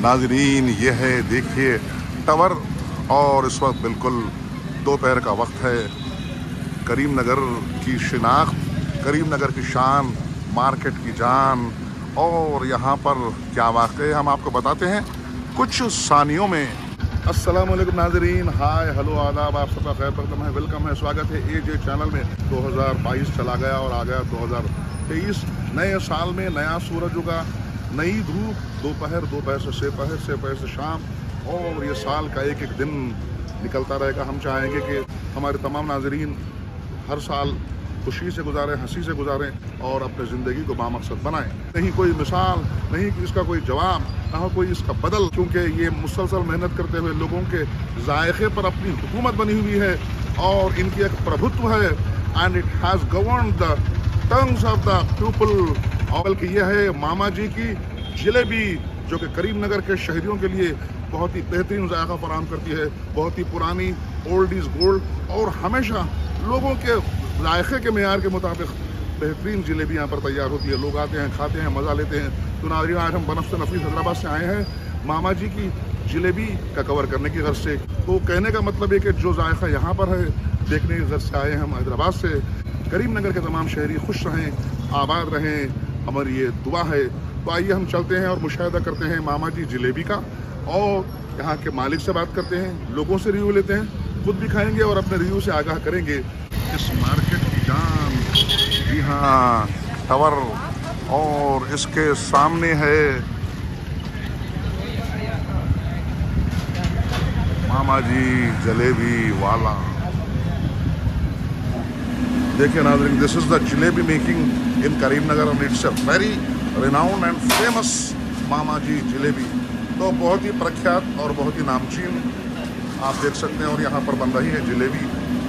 नाजरीन ये है देखिए टावर, और इस वक्त बिल्कुल दोपहर का वक्त है। करीमनगर की शिनाख्त, करीमनगर की शान, मार्केट की जान, और यहाँ पर क्या वाक़ई हम आपको बताते हैं कुछ सानियों में। अस्सलाम वालेकुम नाजरीन, हाय हेलो आदाब, आप सबका खैर मकदम है, वेलकम है, स्वागत है एजे चैनल में। 2022 चला गया और आ गया 2023। नए साल में नया सूरज उगा, नई धूप, दोपहर से सेपहर से शाम, और ये साल का एक एक दिन निकलता रहेगा। हम चाहेंगे कि हमारे तमाम नाजरीन हर साल खुशी से गुजारें, हंसी से गुजारें और अपनी ज़िंदगी को बामकसद बनाएं। नहीं कोई मिसाल, नहीं इसका कोई जवाब, ना कोई इसका बदल, क्योंकि ये मुसलसल मेहनत करते हुए लोगों के जायके पर अपनी हुकूमत बनी हुई है और इनकी एक प्रभुत्व है। And it has govern the tongues of the people. और बल्कि यह है मामा जी की जलेबी, जो कि करीमनगर के शहरियों के लिए बहुत ही बेहतरीन जायका फराहम करती है। बहुत ही पुरानी, ओल्ड इज़ गोल्ड, और हमेशा लोगों के जायके के मेयार के मुताबिक बेहतरीन जलेबी यहाँ पर तैयार होती है। लोग आते हैं, खाते हैं, मज़ा लेते हैं। तो नाज़रीन, आज हम बनफ्स नफीस हैदराबाद से आए हैं मामा जी की जलेबी का कवर करने की गर्ज से। तो कहने का मतलब है कि जो जायका यहाँ पर है देखने की गर्ज से आए हैं हम हैदराबाद से। करीमनगर के तमाम शहरी खुश रहें, आबाद रहें, हमारी ये दुआ है। तो आइए हम चलते हैं और मुशाहिदा करते हैं मामा जी जलेबी का, और यहाँ के मालिक से बात करते हैं, लोगों से रिव्यू लेते हैं, खुद भी खाएंगे और अपने रिव्यू से आगाह करेंगे। इस मार्केट की जान, जी हाँ, टावर, और इसके सामने है मामा जी जलेबी वाला। देखिए नाज़रीन, this is the jalebi making in Karimnagar and it's a very renowned and famous Mama ji jalebi. तो बहुत ही प्रख्यात और बहुत ही नामचीन आप देख सकते हैं, और यहाँ पर बन रही है जलेबी।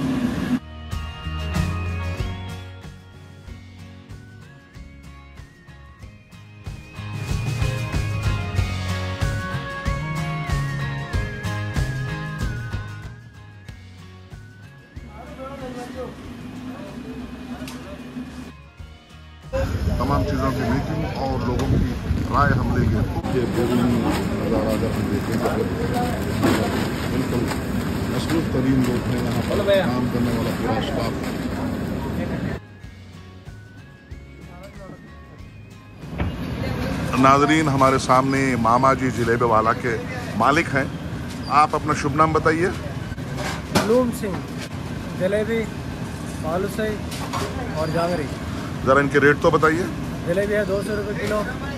तमाम चीज़ों की मेकिंग और लोगों की राय हम लेंगे। ये नज़ारा अगर हम देखें तो बिल्कुल मसरूफ़ तरीन लोग हैं यहाँ पर, काम करने वाला पूरा स्टाफ। नाजरीन, हमारे सामने मामा जी जलेबी वाला के मालिक हैं। आप अपना शुभ नाम बताइए। मालूम सिंह। जलेबी, बालूशाही और जांगरी। ज़रा इनके रेट तो बताइए। जलेबी है 200 रुपये किलो,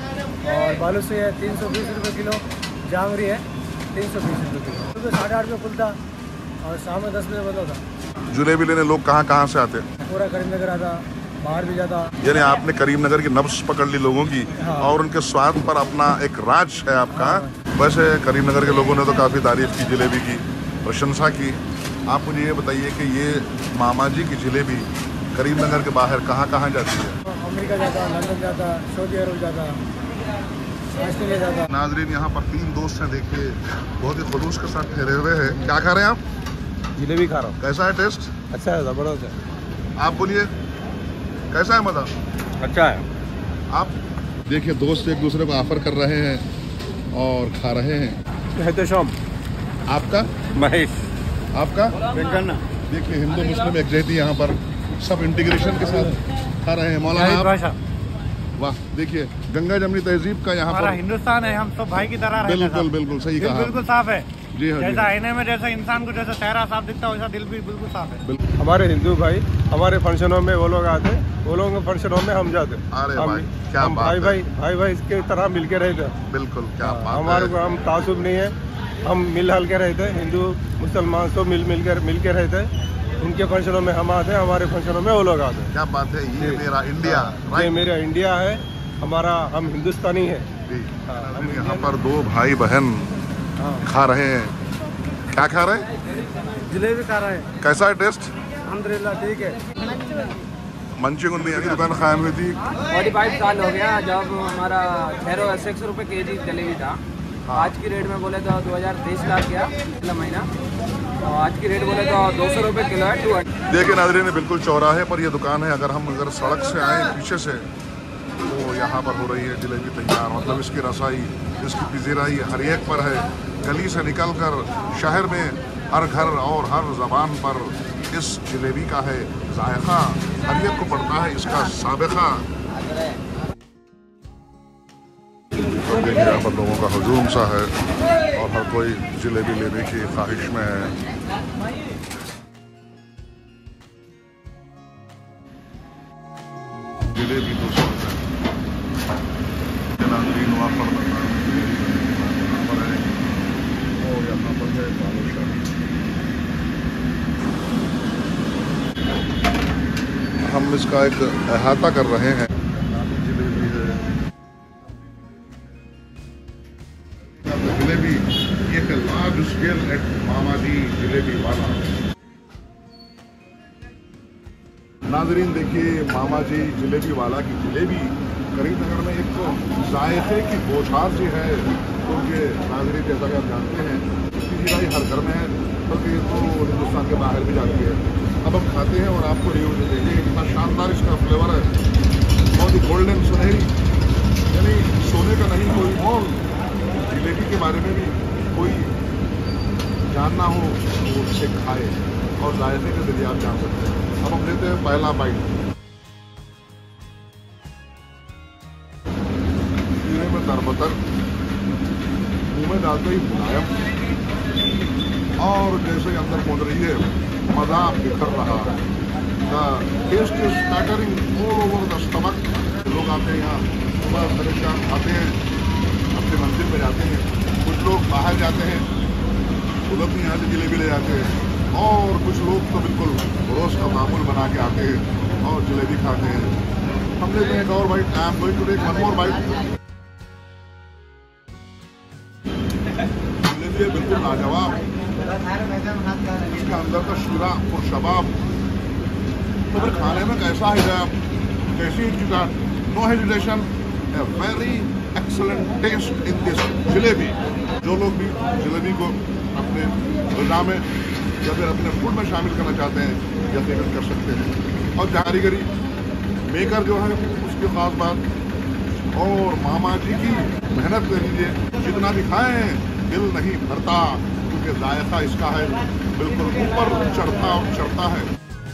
और बालूशाही है 320 रुपये किलो, जांगरी है 320 रुपये किलो। सुबह 8:30 रुपये खुलता और शाम में 10 बजे बंद होता। जलेबी लेने लोग कहाँ से आते हैं? पूरा करीमनगर आता, बाहर भी जाता। यानी आपने करीमनगर की नब्ज़ पकड़ ली लोगों की। हाँ। और उनके स्वाद पर अपना एक राज है आपका। हाँ। वैसे करीमनगर के लोगों ने तो काफ़ी तारीफ़ की जलेबी की, प्रशंसा की। आप मुझे ये बताइए कि ये मामा जी की जलेबी करीमनगर के बाहर कहाँ जाती है? अमेरिका जाता, लंदन जाता, सऊदी अरब जाता, ऑस्ट्रेलिया जाता। नाजरीन, यहाँ पर 3 दोस्त हैं, देखिए बहुत ही खुलूस के साथ ठहरे हुए हैं। क्या खा रहे हैं आप? जलेबी खा रहा हूँ। कैसा है टेस्ट? अच्छा है, ज़बरदस्त है। आप बोलिए, कैसा है मज़ा? अच्छा है। आप देखिए, दोस्त एक दूसरे को ऑफर कर रहे हैं और खा रहे हैं। एहतशाम। आपका? महेश। आपका? वेंकन्ना। देखिए, हिंदू मुस्लिम एकजहती यहाँ पर सब इंटीग्रेशन के साथ खा रहे हैं। मौलाना आप? वाह, देखिए गंगा जमनी तहजीब का यहाँ पर हिंदुस्तान है, हम सब भाई की तरह रहते हैं। बिल्कुल बिल्कुल सही कहा। बिल्कुल साफ है। जी हाँ, जैसा आईने में जैसा इंसान को जैसा चेहरा साफ दिखता है, वैसा दिल भी बिल्कुल साफ है। हमारे हिंदू भाई हमारे फंक्शनों में वो लोग आते, वो लोगों के फंक्शनों में हम जाते। अरे भाई, क्या बात है। भाई इसके तरह मिलके रहते। बिल्कुल, क्या बात है। हमारे को हम तासुब नहीं है, हम मिल के रहते। हिंदू मुसलमान सब मिल के रहते। उनके फंक्शनों में हम आते हैं, हमारे फंक्शनों में वो लोग आते हैं। क्या बात है। ये मेरा इंडिया, ये मेरा इंडिया है, हमारा, हम हिंदुस्तानी है। हम यहाँ पर 2 भाई बहन खा रहे हैं। क्या खा रहे हैं? जलेबी खा रहे हैं। कैसा है टेस्ट? अल्हम्दुलिल्लाह ठीक है। मंची गुंदी की दुकान कायम हुई थी 45 साल हो गया, जब हमारा 600 रुपये केजी जलेबी था। आज की रेट में बोले तो 2023 का किया पिछला महीना, तो आज की रेट बोले तो 200 रुपये किलो है। 200। देखिए नाज़रीन, बिल्कुल चौराहे पर ये दुकान है। अगर सड़क से आए पीछे से तो यहाँ पर हो रही है जलेबी तैयार, मतलब इसकी रसाई, इसकी पिज़ेराई हर एक पर है। गली से निकलकर शहर में हर घर और हर ज़बान पर इस जलेबी का है जायका, हर एक को पड़ता है इसका साबिका। तो देखिए यहाँ पर लोगों का हजूम सा है और हर कोई जलेबी लेने की ख्वाहिश में है। जलेबी तो नाज़रीन वाफर और यहाँ पर है बालूशाही। हम इसका एक अहाता कर रहे हैं। जलेबी है, जलेबी एक लार्ज स्केल एट मामाजी जलेबी वाला। नाजरीन देखिए मामाजी जलेबी वाला की जलेबी करीम नगर में एक तो जायके की बौछार सी है, क्योंकि नाजरीन जैसा कि आप जानते हैं इसकी पिज़ेराई हर घर में है, बल्कि ये तो हिंदुस्तान के बाहर भी जाती है। अब हम खाते हैं और आपको रिव्यू देंगे कितना शानदार इसका फ्लेवर है, बहुत ही गोल्डन सुनहरी, यानी सोने का नहीं कोई और। जलेबी के बारे में भी कोई जानना हो तो उससे खाए और जायके के जरिए आप जान सकते हैं। अब हम लेते हैं पहला बाइट। जीरे में तरबतर, मुंह में डालते ही मुलायम, और जैसे ही अंदर पहुंच रही है मजा बिखर रहा है। Taste is scattering all over the stomach. लोग आते हैं यहाँ सुबह परेशान आते हैं, अपने मंदिर में जाते हैं, कुछ लोग बाहर जाते हैं उधर भी यहाँ से जलेबी ले जाते हैं, और कुछ लोग तो बिल्कुल रोज का मामूल बना के आते हैं और जलेबी खाते हैं। हम लेते हैं एक और bite. I am going to take one more bite. Jalebi बिल्कुल लाजवाब, इसका अंदर का शीरा और शबाब, तो फिर खाने में कैसा है, कैसी चीज़ा, no hesitation, a very excellent taste in this jalebi. जो लोग भी जलेबी को अपने ग़िज़ा में या फिर अपने फूड में शामिल करना चाहते हैं यकीनन कर सकते हैं। और कारीगरी मेकर जो है उसकी खास बात, और मामा जी की मेहनत ले लीजिए, जितना भी खाएं दिल नहीं भरता, क्योंकि जायका इसका है बिल्कुल ऊपर चढ़ता और चढ़ता है।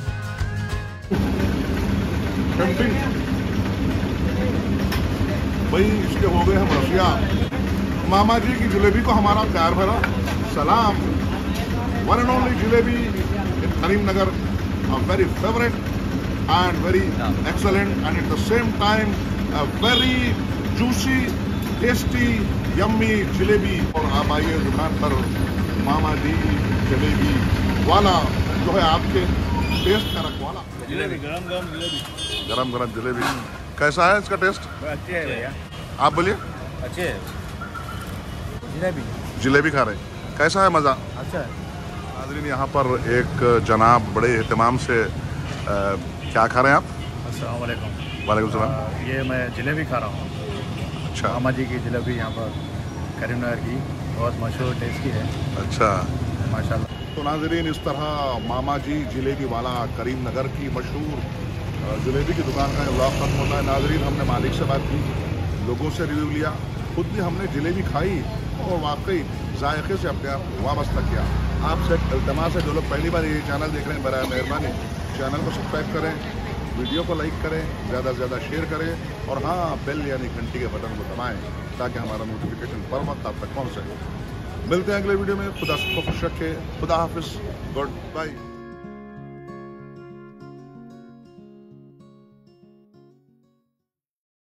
भाई इसके हो गए हम रसिया। मामा जी की जलेबी को हमारा प्यार भरा सलाम। One and only jalebi in Karimnagar, a very favorite and very excellent and at the same time a very juicy, tasty, yummy jalebi. और आप आइए दुकान पर, मामा जी जलेबी वाला जो है आपके टेस्ट का रखवाला। जलेबी गरम गरम जलेबी, गरम गरम जलेबी कैसा है इसका टेस्ट? अच्छी है भैया। आप बोलिए। अच्छे है जलेबी। जलेबी खा रहे हैं, कैसा है मज़ा? अच्छा है। नाज़रीन यहाँ पर एक जनाब बड़े एहतमाम से क्या खा रहे हैं आप? अस्सलाम वालेकुम। वालेकुम सलाम। ये मैं जलेबी खा रहा हूँ। अच्छा, मामा जी की जलेबी यहाँ पर करीमनगर की बहुत मशहूर टेस्टी है। अच्छा माशाल्लाह। तो नाज़रीन इस तरह मामा जी जलेबी वाला करीम नगर की मशहूर जलेबी की दुकान का व्लॉग खत्म होता है। नाज़रीन हमने मालिक से बात की, लोगों से रिव्यू लिया, खुद भी हमने जलेबी खाई और वाकई जायके से अपने आप वाबस्ता किया। आपसे इल्तमास है, जो लोग पहली बार ये चैनल देख रहे हैं, बराए मेहरबानी चैनल को सब्सक्राइब करें, वीडियो को लाइक करें, ज़्यादा से ज़्यादा शेयर करें, और हाँ बेल यानी घंटी के बटन को दबाएं ताकि हमारा नोटिफिकेशन पर वक्त आप तक पहुँच सके। मिलते हैं अगले वीडियो में। खुदा सबको खुश रखे। खुदा हाफिज़। Good bye.